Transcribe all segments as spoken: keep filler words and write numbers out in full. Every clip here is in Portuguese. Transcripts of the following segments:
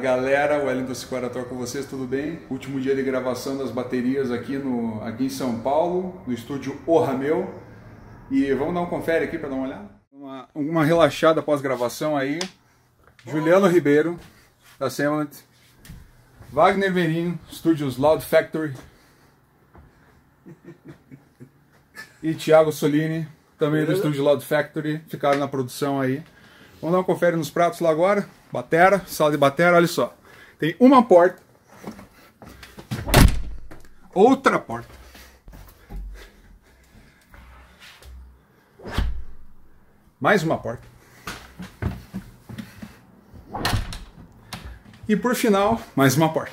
galera, o Wellington Sicarator com vocês, tudo bem? Último dia de gravação das baterias aqui, no, aqui em São Paulo, no estúdio O Rameu. E vamos dar um confere aqui para dar uma olhada? Uma, uma relaxada pós-gravação aí. Juliano Ribeiro, da Semlant. Wagner Verin, Studios Loud Factory. E Thiago Solini, também do estúdio Loud Factory, ficaram na produção aí. Vamos dar um confere nos pratos lá agora. Batera, sala de batera, olha só. Tem uma porta. Outra porta. Mais uma porta. E por final, mais uma porta.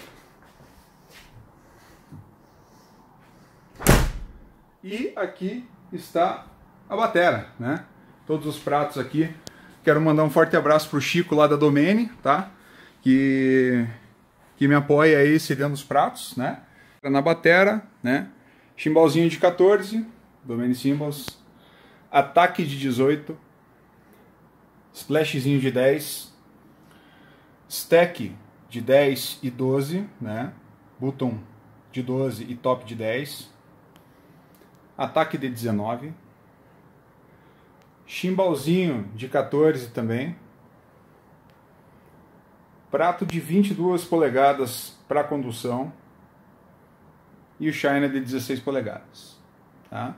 E aqui está a batera, né? Todos os pratos aqui. Quero mandar um forte abraço pro Chico lá da Domene, tá? Que, que me apoia aí cedendo os pratos, né? Na batera, né? Chimbalzinho de quatorze, Domene Cymbals. Ataque de dezoito. Splashzinho de dez. Stack de dez e doze, né? Button de doze e top de dez. Ataque de dezenove. Chimbalzinho de quatorze também. Prato de vinte e duas polegadas para condução. E o China de dezesseis polegadas. Tá?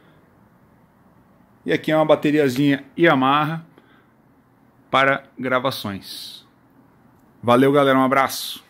E aqui é uma bateriazinha Yamaha para gravações. Valeu, galera. Um abraço.